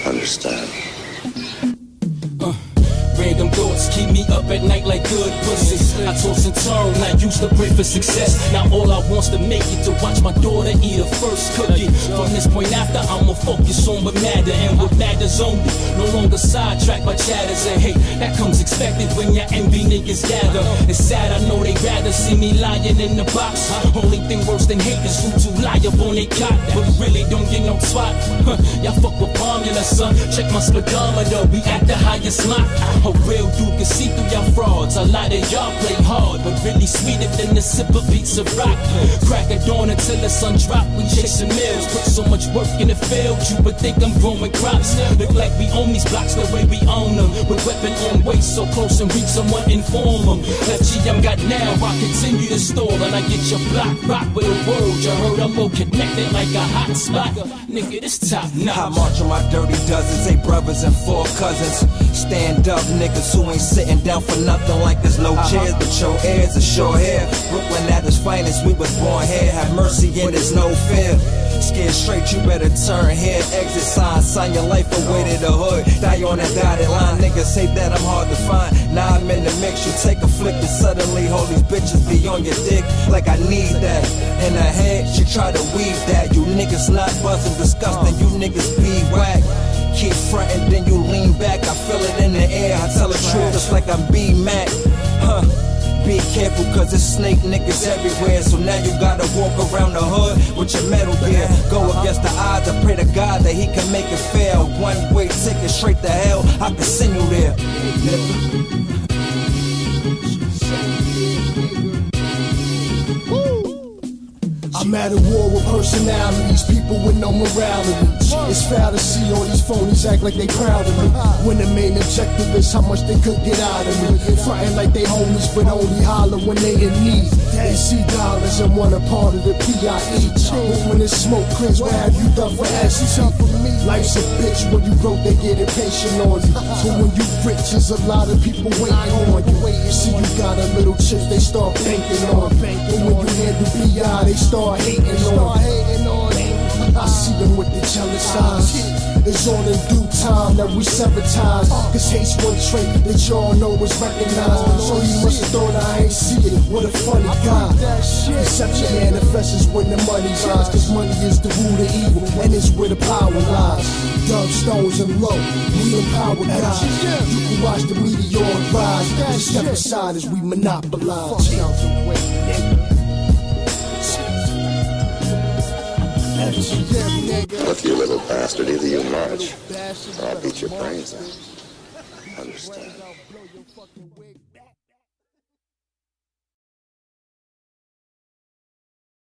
Understand. Random thoughts keep me up at night like good pussy. I toss and turn, I used to pray for success. Now all I want's to make it, to watch my daughter eat her first cookie. From this point after, I'ma focus on what matter, and what matters only. No longer sidetracked by chatters and hate. That comes expected when your envy niggas gather. It's sad, I know they'd rather see me lying in the box. Only thing worse than hate is who too liable on they clock, but really don't get no swat. Y'all fuck with formula, son. Check my speedometer, we at the highest mark. A real dude can see through y'all frauds. A lot of y'all play hard, but really sweeter than the sip of pizza rock. Crack at dawn until the sun drop. We chasing meals, put so much work in the field, you would think I'm growing crops. Look like we own these blocks the way we own them. With weapon on waist, so close and reach someone inform them. F.G.M got now, I continue to stall, and I get your block rock with a word. You heard I'm more connected like a hot spot. Nigga, this top notch. I march on my dirty dozens, 8 brothers and 4 cousins. Stand up, niggas who ain't sitting down for nothing, like there's no chairs, but your ears are short hair. Brooklyn at its finest, we was born here. Have mercy and there's no fear. Scared straight, you better turn here. Exit sign your life away to the hood. Die on that dotted line, niggas say that I'm hard to find. Now I'm in the mix, you take a flick and suddenly all these bitches be on your dick like I need that. In her head, she try to weave that. You niggas not buzzing, disgusting, you niggas be whack. Keep frontin', then you lean back, I feel it in the air. I tell the truth, it's like I'm B-Mac. Be careful, cause there's snake niggas everywhere. So now you gotta walk around the hood with your metal gear. Go against the odds, I pray to God that he can make it fair. One-way ticket straight to hell, I can send you there. I'm at a war with personalities, people with no morality. It's foul to see all these phonies act like they proud of me, when the main objective is how much they could get out of me. Frontin' like they homies but only holler when they in need. They see dollars and want a part of the PIE. But when it's smoke clears, what have you done for ST? Life's a bitch, when you broke they get impatient on you. But when you rich, there's a lot of people waiting on you. See you got a little chips, they start banking on. But when you handle PI, they start hating on. I see them with the jealous eyes. It's all in due time that we sever ties. Cause hate's one trait that y'all know is recognized. So you must have thought I ain't see it. What a funny guy. Deception manifests when the money's eyes. Cause money is the root of evil, and it's where the power lies. Dub stones and low, we empower guys. You can watch the meteor rise. Just step aside as we monopolize. Look, you little bastard, either you march, or I'll beat your brains out. Understand?